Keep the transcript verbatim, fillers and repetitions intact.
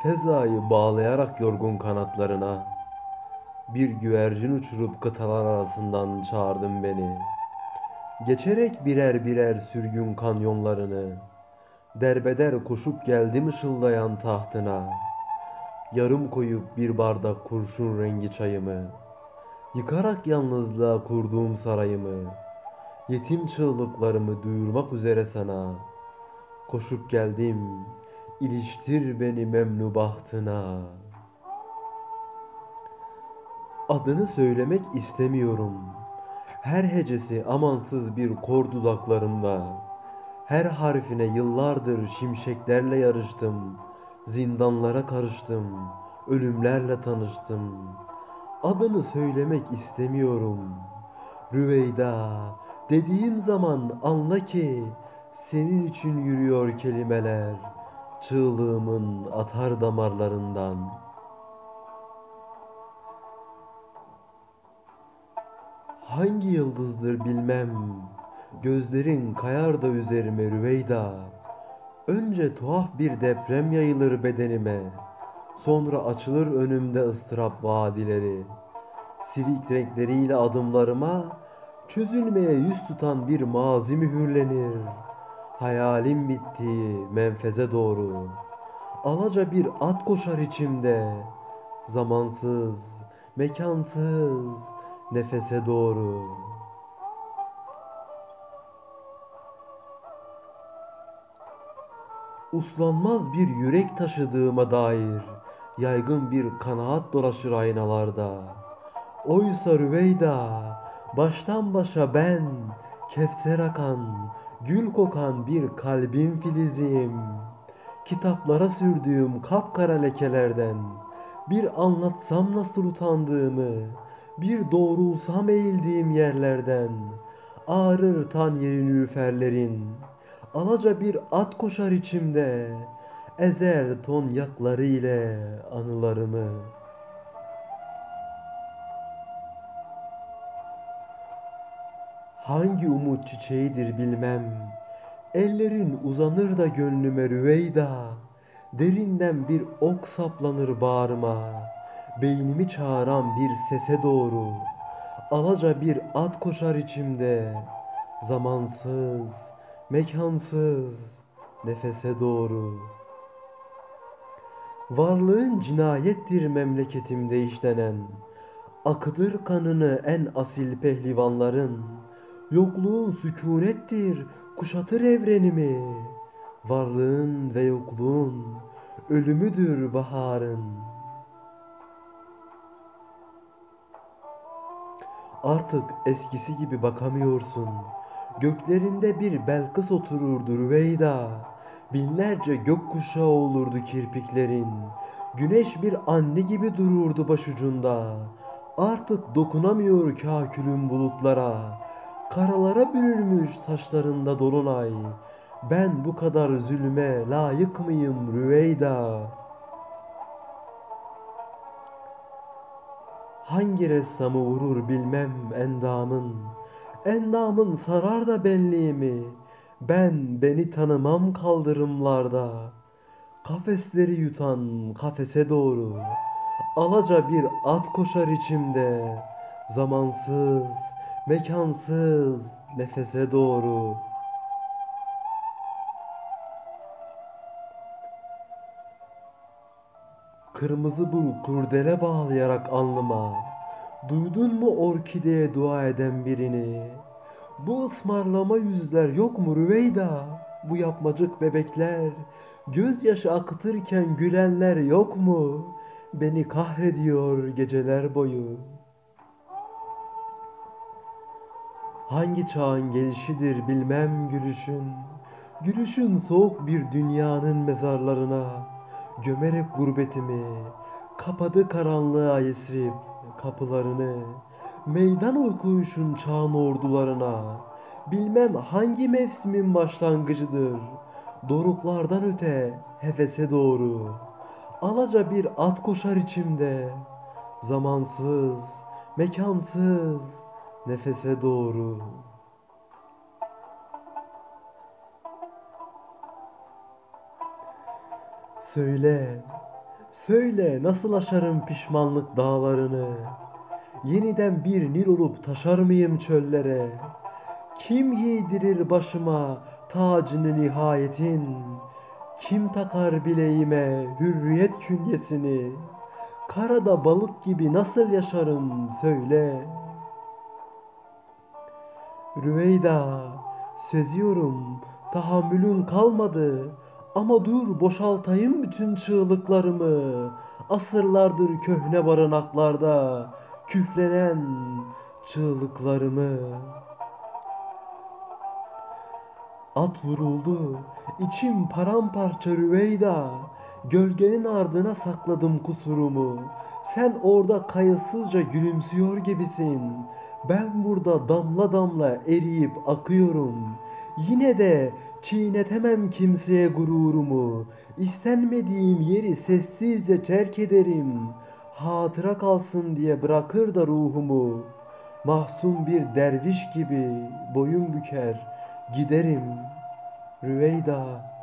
Fezayı bağlayarak yorgun kanatlarına, bir güvercin uçurup kıtalar arasından çağırdın beni. Geçerek birer birer sürgün kanyonlarını, derbeder koşup geldim ışıldayan tahtına. Yarım koyup bir bardak kurşun rengi çayımı, yıkarak yalnızlığa kurduğum sarayımı, yetim çığlıklarımı duyurmak üzere sana. Koşup geldim, iliştir beni memnu bahtına. Adını söylemek istemiyorum. Her hecesi amansız bir kor dudaklarımda. Her harfine yıllardır şimşeklerle yarıştım. Zindanlara karıştım. Ölümlerle tanıştım. Adını söylemek istemiyorum. Rüveyda, dediğim zaman anla ki senin için yürüyor kelimeler. Çığlığımın atar damarlarından. Hangi yıldızdır bilmem, gözlerin kayar da üzerime Rüveyda. Önce tuhaf bir deprem yayılır bedenime, sonra açılır önümde ıstırap vadileri. Silik renkleriyle adımlarıma, çözülmeye yüz tutan bir mazi mühürlenir. Hayalim bittiği menfeze doğru, alaca bir at koşar içimde, zamansız, mekansız, nefese doğru. Uslanmaz bir yürek taşıdığıma dair yaygın bir kanaat dolaşır aynalarda. Oysa Rüveyda, baştan başa ben, kevser akan, gül kokan bir kalbin filiziyim. Kitaplara sürdüğüm kapkara lekelerden bir anlatsam nasıl utandığımı, bir doğrulsam eğildiğim yerlerden ağrır tan yeri nilüferlerin. Alaca bir at koşar içimde, ezer ton yakları ile anılarımı. Hangi umut çiçeğidir bilmem, ellerin uzanır da gönlüme Rüveyda. Derinden bir ok saplanır bağrıma, beynimi çağıran bir sese doğru. Alaca bir at koşar içimde, zamansız, mekansız, nefese doğru. Varlığın cinayettir memleketimde işlenen, akıtır kanını en asil pehlivanların. Yokluğun sükunettir, kuşatır evrenimi. Varlığın ve yokluğun ölümüdür baharın. Artık eskisi gibi bakamıyorsun. Göklerinde bir Belkıs otururdu Rüveyda. Binlerce gökkuşağı olurdu kirpiklerin. Güneş bir anne gibi dururdu başucunda. Artık dokunamıyor kâkülün bulutlara. Karalara bürünmüş saçlarında dolunay. Ben bu kadar zulüme layık mıyım Rüveyda? Hangi ressamı vurur bilmem endamın. Endamın sarar da benliğimi. Ben beni tanımam kaldırımlarda. Kafesleri yutan kafese doğru. Alaca bir at koşar içimde. Zamansız, mekansız, nefese doğru. Kırmızı bu kurdele bağlayarak alnıma. Duydun mu orkideye dua eden birini? Bu ısmarlama yüzler yok mu Rüveyda? Bu yapmacık bebekler, gözyaşı akıtırken gülenler yok mu? Beni kahrediyor geceler boyu. Hangi çağın gelişidir bilmem gülüşün. Gülüşün soğuk bir dünyanın mezarlarına gömerek gurbetimi, kapadı karanlığa Yesrib kapılarını. Meydan okuyuşun çağın ordularına, bilmem hangi mevsimin başlangıcıdır. Doruklardan öte hefese doğru. Alaca bir at koşar içimde, zamansız, mekansız, nefese doğru. Söyle, Söyle nasıl aşarım pişmanlık dağlarını? Yeniden bir Nil olup taşar mıyım çöllere? Kim giydirir başıma tacını nihayetin? Kim takar bileğime hürriyet künyesini? Karada balık gibi nasıl yaşarım söyle. Rüveyda, seziyorum, tahammülün kalmadı. Ama dur boşaltayım bütün çığlıklarımı. Asırlardır köhne barınaklarda küflenen çığlıklarımı. At vuruldu, içim paramparça Rüveyda. Gölgenin ardına sakladım kusurumu. Sen orada kayıtsızca gülümsüyor gibisin. Ben burada damla damla eriyip akıyorum. Yine de çiğnetemem kimseye gururumu. İstenmediğim yeri sessizce terk ederim. Hatıra kalsın diye bırakır da ruhumu. Mahzun bir derviş gibi boyun büker giderim Rüveyda.